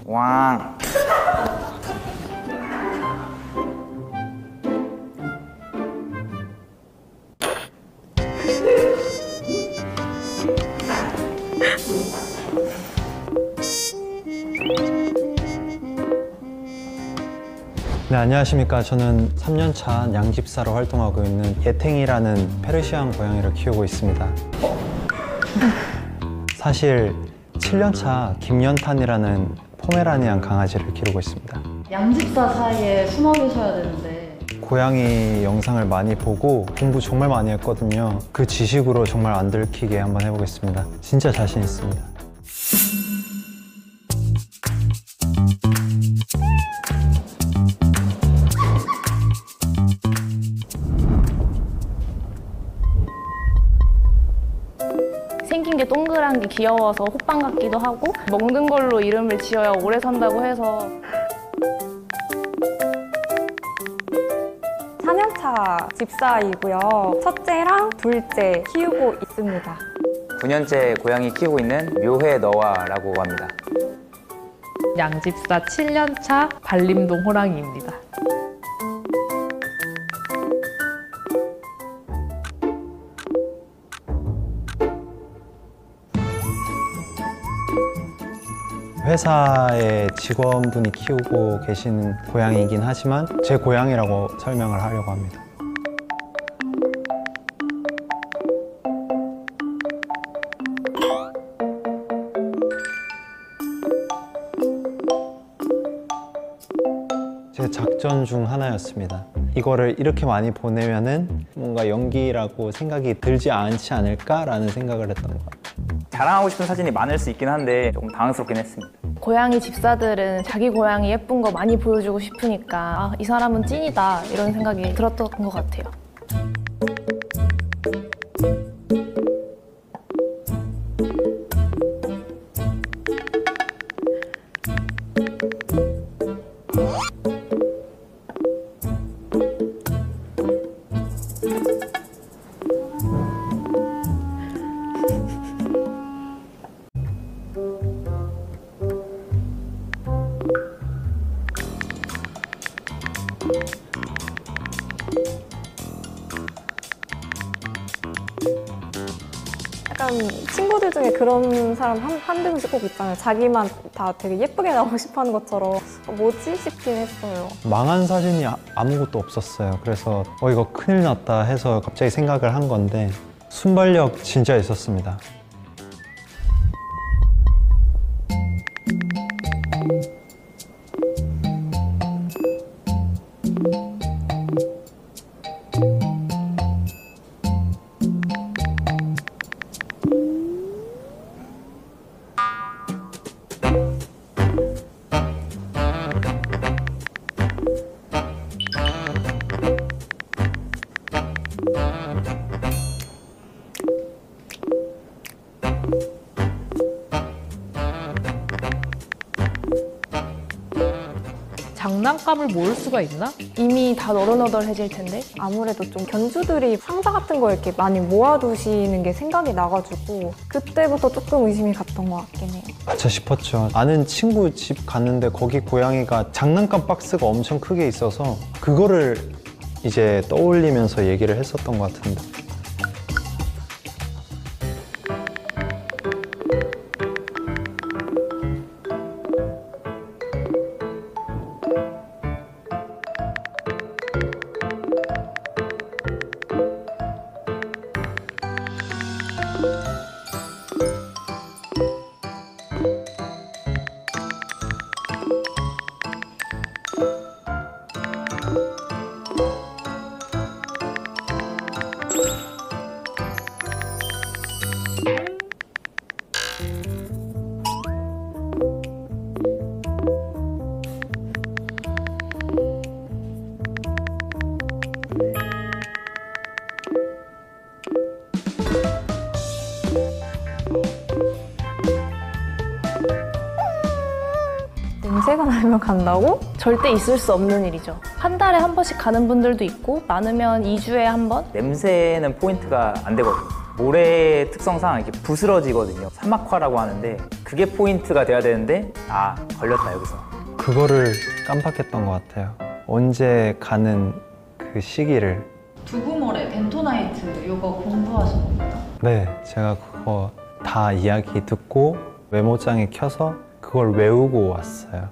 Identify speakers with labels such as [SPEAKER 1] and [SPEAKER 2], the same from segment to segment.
[SPEAKER 1] 왕.
[SPEAKER 2] 네, 안녕하십니까. 저는 3년차 양집사로 활동하고 있는 예탱이라는 페르시안 고양이를 키우고 있습니다. 사실 7년차 김연탄이라는 포메라니안 강아지를 기르고 있습니다.
[SPEAKER 3] 양집사 사이에 숨어 계셔야 되는데.
[SPEAKER 2] 고양이 영상을 많이 보고 공부 정말 많이 했거든요. 그 지식으로 정말 안 들키게 한번 해보겠습니다. 진짜 자신 있습니다.
[SPEAKER 4] 생긴 게 동그란 게 귀여워서 호빵 같기도 하고, 먹는 걸로 이름을 지어야 오래 산다고 해서.
[SPEAKER 5] 4년차 집사이고요. 첫째랑 둘째 키우고 있습니다.
[SPEAKER 1] 9년째 고양이 키우고 있는 묘해 너와라고 합니다.
[SPEAKER 3] 양집사 7년차 발림동 호랑이입니다.
[SPEAKER 2] 회사의 직원분이 키우고 계시는 고양이이긴 하지만 제 고양이라고 설명을 하려고 합니다. 제 작전 중 하나였습니다. 이거를 이렇게 많이 보내면은 뭔가 연기라고 생각이 들지 않지 않을까라는 생각을 했던 것 같아요.
[SPEAKER 1] 자랑하고 싶은 사진이 많을 수 있긴 한데 조금 당황스럽긴 했습니다.
[SPEAKER 4] 고양이 집사들은 자기 고양이 예쁜 거 많이 보여주고 싶으니까 아, 이 사람은 찐이다 이런 생각이 들었던 것 같아요.
[SPEAKER 5] 약간 친구들 중에 그런 사람 한두 명씩 꼭 있잖아요. 자기만 다 되게 예쁘게 나오고 싶어 하는 것처럼 뭐지? 싶긴 했어요.
[SPEAKER 2] 망한 사진이 아무것도 없었어요. 그래서 이거 큰일 났다 해서 갑자기 생각을 한 건데 순발력 진짜 있었습니다.
[SPEAKER 3] 장난감을 모을 수가 있나?
[SPEAKER 4] 이미 다 너덜너덜해질 텐데.
[SPEAKER 5] 아무래도 좀 견주들이 상자 같은 거 이렇게 많이 모아두시는 게 생각이 나가지고 그때부터 조금 의심이 갔던 것 같긴 해요.
[SPEAKER 2] 아차 싶었죠. 아는 친구 집 갔는데 거기 고양이가 장난감 박스가 엄청 크게 있어서 그거를 이제 떠올리면서 얘기를 했었던 것 같은데.
[SPEAKER 5] 냄새가 나면 간다고?
[SPEAKER 4] 절대 있을 수 없는 일이죠. 한 달에 한 번씩 가는 분들도 있고 많으면 2주에 한 번?
[SPEAKER 1] 냄새는 포인트가 안 되거든요. 모래 특성상 이렇게 부스러지거든요. 사막화라고 하는데 그게 포인트가 돼야 되는데 걸렸다 여기서.
[SPEAKER 2] 그거를 깜빡했던 것 같아요. 언제 가는 그 시기를.
[SPEAKER 3] 두구몰의 벤토나이트 이거 공부하신 겁니다.
[SPEAKER 2] 네, 제가 그거 다 이야기 듣고 메모장에 켜서 그걸 외우고 왔어요.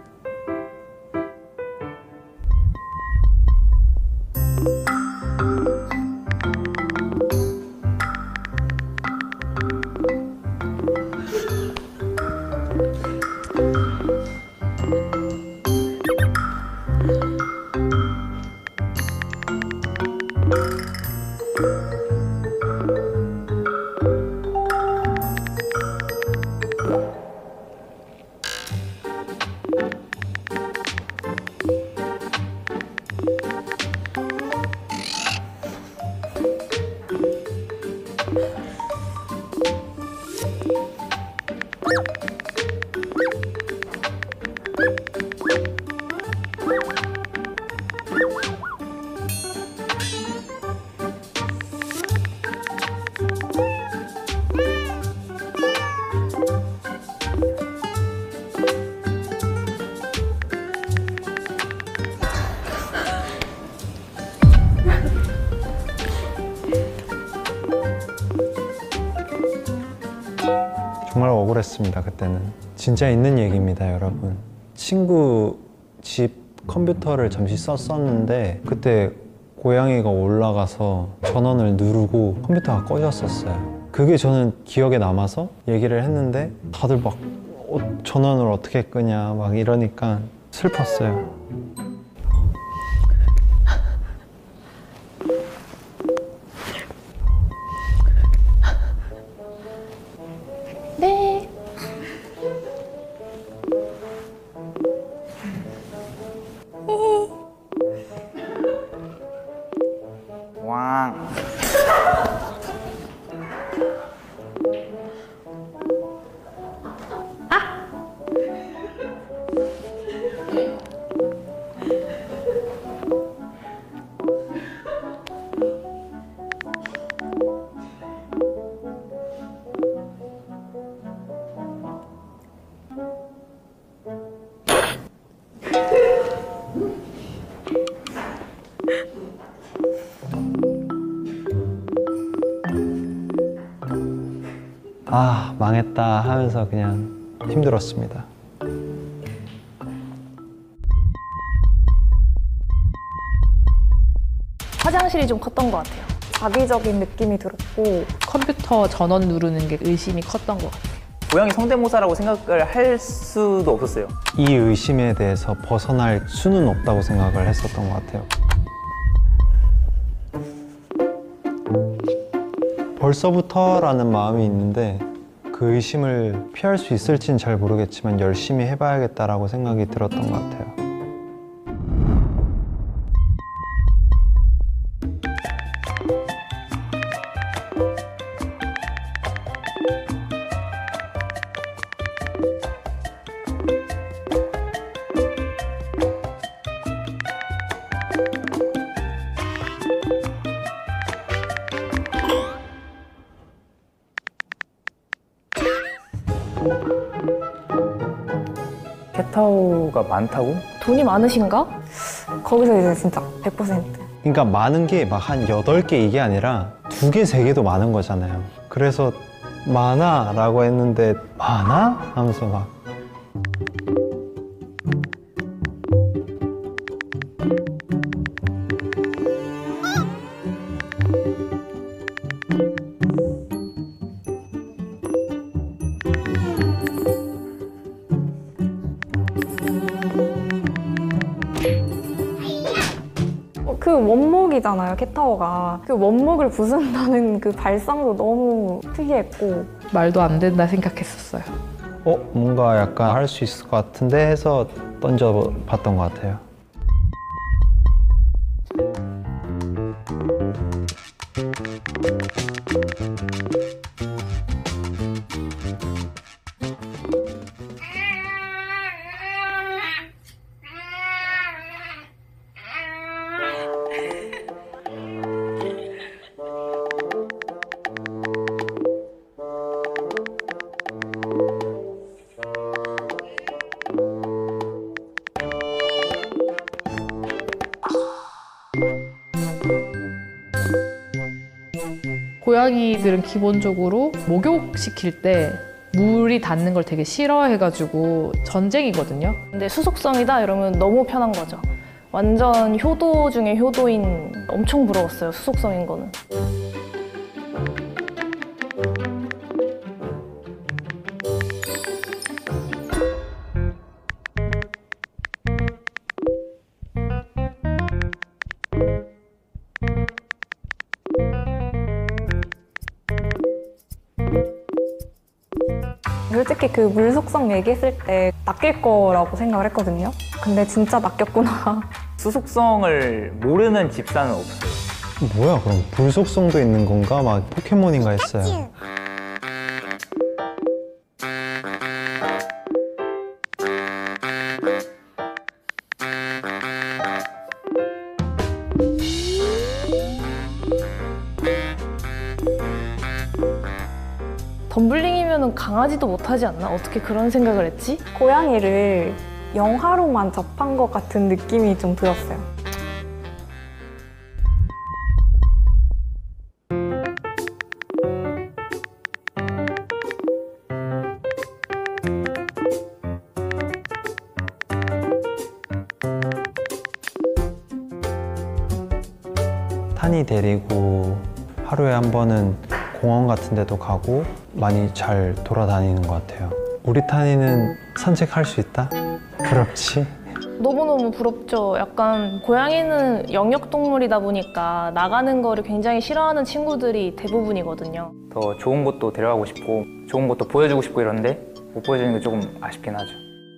[SPEAKER 2] 정말 억울했습니다, 그때는. 진짜 있는 얘기입니다, 여러분. 친구 집 컴퓨터를 잠시 썼었는데 그때 고양이가 올라가서 전원을 누르고 컴퓨터가 꺼졌었어요. 그게 저는 기억에 남아서 얘기를 했는데 다들 막 전원을 어떻게 끄냐 막 이러니까 슬펐어요.
[SPEAKER 4] 네.
[SPEAKER 1] 왕.
[SPEAKER 2] 망했다 하면서 그냥 힘들었습니다.
[SPEAKER 4] 화장실이 좀 컸던 것 같아요.
[SPEAKER 5] 자비적인 느낌이 들었고
[SPEAKER 3] 컴퓨터 전원 누르는 게 의심이 컸던 것 같아요.
[SPEAKER 1] 고양이 성대모사라고 생각을 할 수도 없었어요.
[SPEAKER 2] 이 의심에 대해서 벗어날 수는 없다고 생각을 했었던 것 같아요. 벌써부터라는 마음이 있는데 그 의심을 피할 수 있을지는 잘 모르겠지만 열심히 해봐야겠다라고 생각이 들었던 것 같아요.
[SPEAKER 1] 캣타워가 많다고?
[SPEAKER 4] 돈이 많으신가?
[SPEAKER 5] 거기서 이제 진짜 100%.
[SPEAKER 2] 그러니까 많은 게 막 한 8개 이게 아니라 2개, 3개도 많은 거잖아요. 그래서 많아? 라고 했는데 많아? 하면서 막
[SPEAKER 5] 그 원목이잖아요, 캣타워가. 그 원목을 부순다는 그 발상도 너무 특이했고.
[SPEAKER 3] 말도 안 된다 생각했었어요.
[SPEAKER 2] 뭔가 약간 할 수 있을 것 같은데 해서 던져봤던 것 같아요.
[SPEAKER 6] 고양이들은 기본적으로 목욕시킬 때 물이 닿는 걸 되게 싫어해가지고 전쟁이거든요.
[SPEAKER 4] 근데 수속성이다 이러면 너무 편한 거죠. 완전 효도 중에 효도인 엄청 부러웠어요. 수속성인 거는.
[SPEAKER 5] 솔직히 그 물 속성 얘기했을 때 낚일 거라고 생각을 했거든요. 근데 진짜 낚였구나.
[SPEAKER 1] 수속성을 모르는 집사는 없어요.
[SPEAKER 2] 뭐야 그럼 불속성도 있는 건가? 막 포켓몬인가 했어요.
[SPEAKER 4] 덤블링이면 강아지도 못하지 않나? 어떻게 그런 생각을 했지?
[SPEAKER 5] 고양이를 영화로만 접한 것 같은 느낌이 좀 들었어요.
[SPEAKER 2] 탄이 데리고 하루에 한 번은 공원 같은 데도 가고 많이 잘 돌아다니는 것 같아요. 우리 탄이는 산책할 수 있다? 부럽지?
[SPEAKER 4] 너무너무 부럽죠. 약간 고양이는 영역동물이다 보니까 나가는 거를 굉장히 싫어하는 친구들이 대부분이거든요.
[SPEAKER 1] 더 좋은 곳도 데려가고 싶고 좋은 곳도 보여주고 싶고 이런데 못 보여주는 게 조금 아쉽긴 하죠.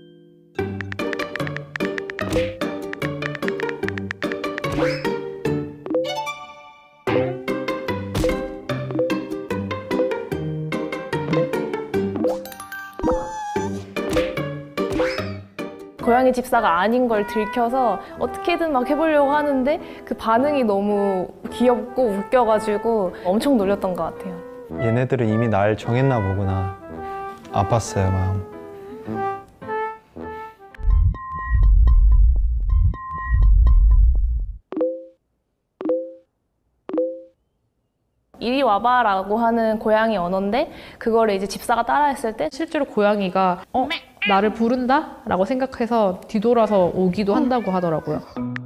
[SPEAKER 4] 고양이 집사가 아닌 걸 들켜서 어떻게든 막 해보려고 하는데 그 반응이 너무 귀엽고 웃겨가지고 엄청 놀렸던 것 같아요.
[SPEAKER 2] 얘네들은 이미 날 정했나 보구나. 아팠어요 마음.
[SPEAKER 4] 이리 와봐라고 하는 고양이 언어인데 그거를 이제 집사가 따라했을 때
[SPEAKER 6] 실제로 고양이가 나를 부른다? 라고 생각해서 뒤돌아서 오기도 한다고 하더라고요.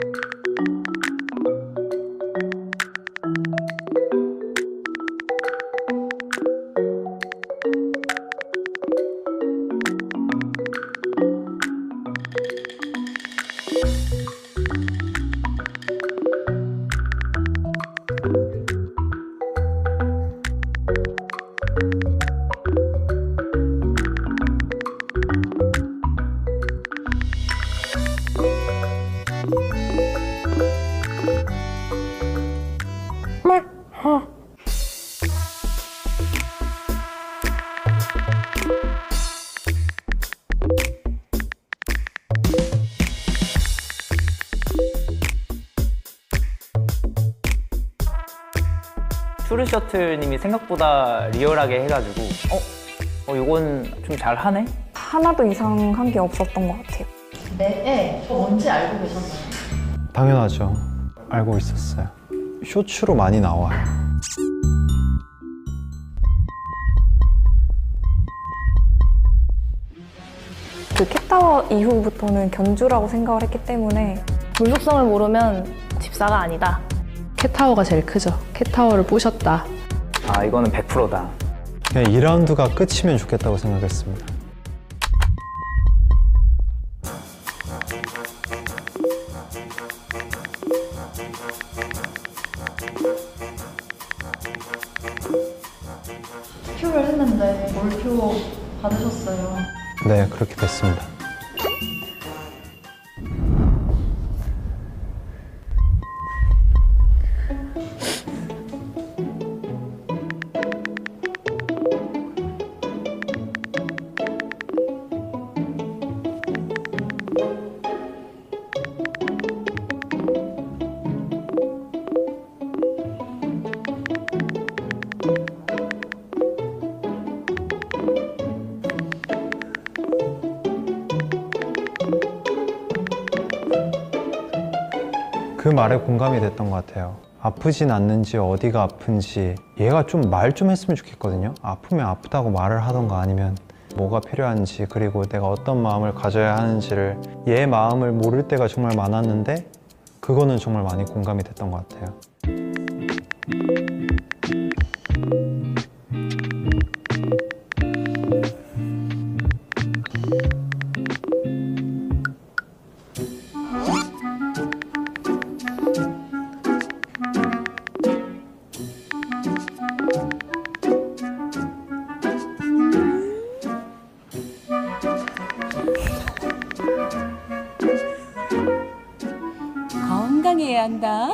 [SPEAKER 1] 슈르셔틀님이 생각보다 리얼하게 해가지고 이건 좀 잘하네?
[SPEAKER 5] 하나도 이상한 게 없었던 것 같아요.
[SPEAKER 3] 네, 뭔지 알고 계셨나요?
[SPEAKER 2] 당연하죠. 알고 있었어요. 쇼츠로 많이 나와요.
[SPEAKER 5] 그 캣타워 이후부터는 견주라고 생각을 했기 때문에
[SPEAKER 4] 불속성을 모르면 집사가 아니다.
[SPEAKER 6] 캣타워가 제일 크죠. 캣타워를 부셨다.
[SPEAKER 1] 아 이거는 100%다.
[SPEAKER 2] 그냥 2라운드가 끝이면 좋겠다고 생각했습니다.
[SPEAKER 3] 투표를 했는데 몰표 받으셨어요.
[SPEAKER 2] 네, 그렇게 됐습니다. 그 말에 공감이 됐던 것 같아요. 아프진 않는지 어디가 아픈지 얘가 좀 말 좀 했으면 좋겠거든요. 아프면 아프다고 말을 하던가 아니면 뭐가 필요한지 그리고 내가 어떤 마음을 가져야 하는지를 얘 마음을 모를 때가 정말 많았는데 그거는 정말 많이 공감이 됐던 것 같아요.
[SPEAKER 7] 건강해야 한다.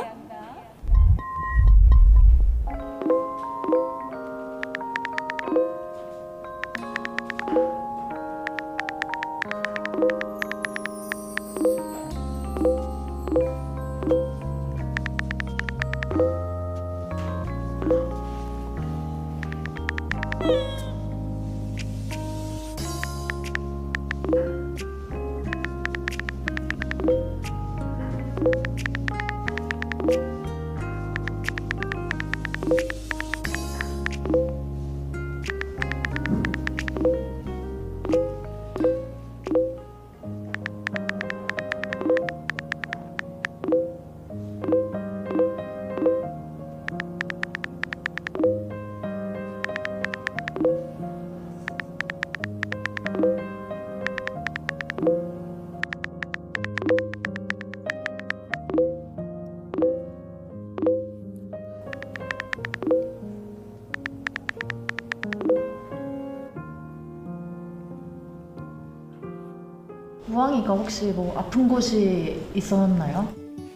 [SPEAKER 3] 우왕이가 혹시 뭐 아픈 곳이 있었나요?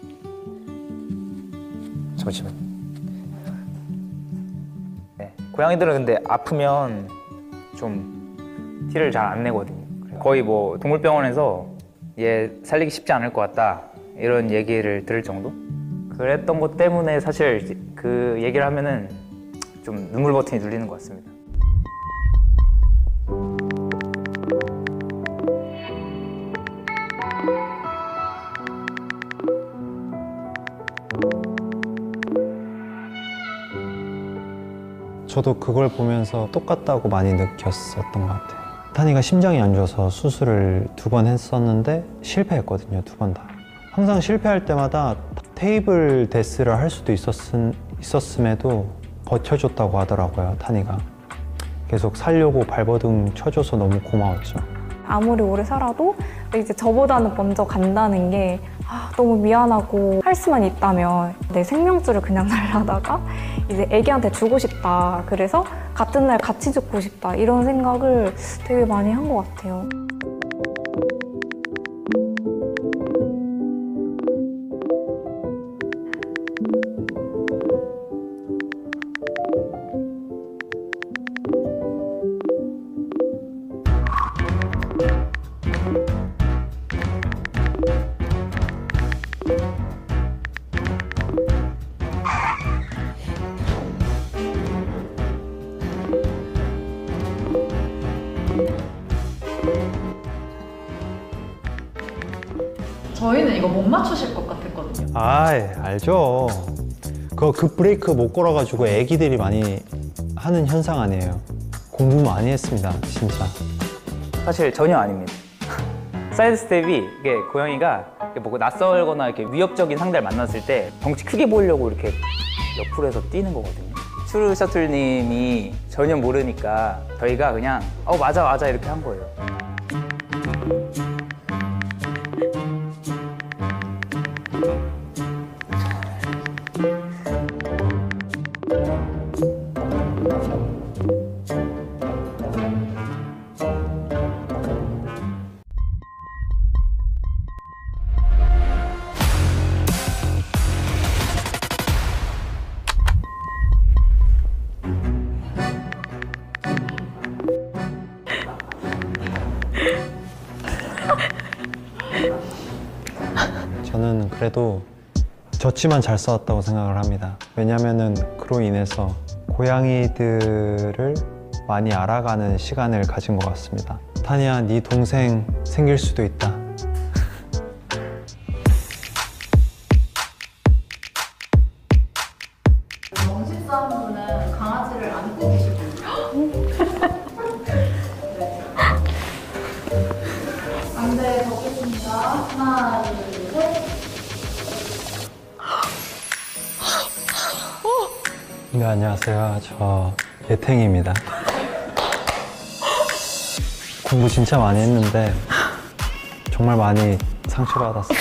[SPEAKER 1] 잠시만. 네, 고양이들은 근데 아프면 좀 티를 잘 안 내거든요. 거의 뭐 동물병원에서 얘 살리기 쉽지 않을 것 같다 이런 얘기를 들을 정도? 그랬던 것 때문에 사실 그 얘기를 하면은 좀 눈물 버튼이 눌리는 것 같습니다.
[SPEAKER 2] 저도 그걸 보면서 똑같다고 많이 느꼈었던 것 같아요. 타니가 심장이 안 좋아서 수술을 2번 했었는데 실패했거든요, 2번 다. 항상 실패할 때마다 테이블 데스를 할 수도 있었음에도 버텨줬다고 하더라고요, 타니가. 계속 살려고 발버둥 쳐줘서 너무 고마웠죠.
[SPEAKER 5] 아무리 오래 살아도 이제 저보다는 먼저 간다는 게 너무 미안하고 할 수만 있다면 내 생명줄을 그냥 날라다가 이제 애기한테 주고 싶다. 그래서 같은 날 같이 죽고 싶다. 이런 생각을 되게 많이 한 것 같아요.
[SPEAKER 3] 저희는 이거 못 맞추실 것 같았거든요.
[SPEAKER 2] 알죠. 그 브레이크 못 걸어가지고 애기들이 많이 하는 현상 아니에요. 공부 많이 했습니다, 진짜.
[SPEAKER 1] 사실 전혀 아닙니다. 사이드 스텝이 이게 고양이가 뭐 낯설거나 이렇게 위협적인 상대를 만났을 때 덩치 크게 보이려고 이렇게 옆으로 해서 뛰는 거거든요. 츄르 셔틀님이 전혀 모르니까 저희가 그냥 맞아 맞아 이렇게 한 거예요.
[SPEAKER 2] 저는 그래도 졌지만 잘 싸웠다고 생각을 합니다. 왜냐면은 그로 인해서 고양이들을 많이 알아가는 시간을 가진 것 같습니다. 타니야, 네 동생 생길 수도 있다. 안녕하세요. 저 예탱입니다. 공부 진짜 많이 했는데 정말 많이 상처받았어요.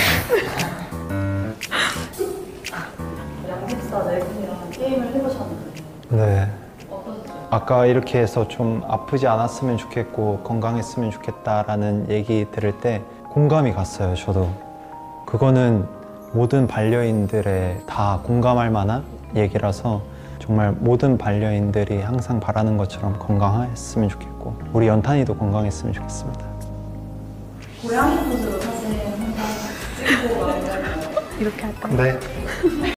[SPEAKER 3] 양집사 네 분이랑 게임을 해보셨는데
[SPEAKER 2] 네.
[SPEAKER 3] 어떠셨어요?
[SPEAKER 2] 아까 이렇게 해서 좀 아프지 않았으면 좋겠고 건강했으면 좋겠다라는 얘기 들을 때 공감이 갔어요. 저도 그거는 모든 반려인들의 다 공감할 만한 얘기라서 정말 모든 반려인들이 항상 바라는 것처럼 건강했으면 좋겠고 우리 연탄이도 건강했으면 좋겠습니다.
[SPEAKER 3] 고양이 포즈로 사진 한장 찍고 가면
[SPEAKER 5] 이렇게 할까요?
[SPEAKER 2] 네.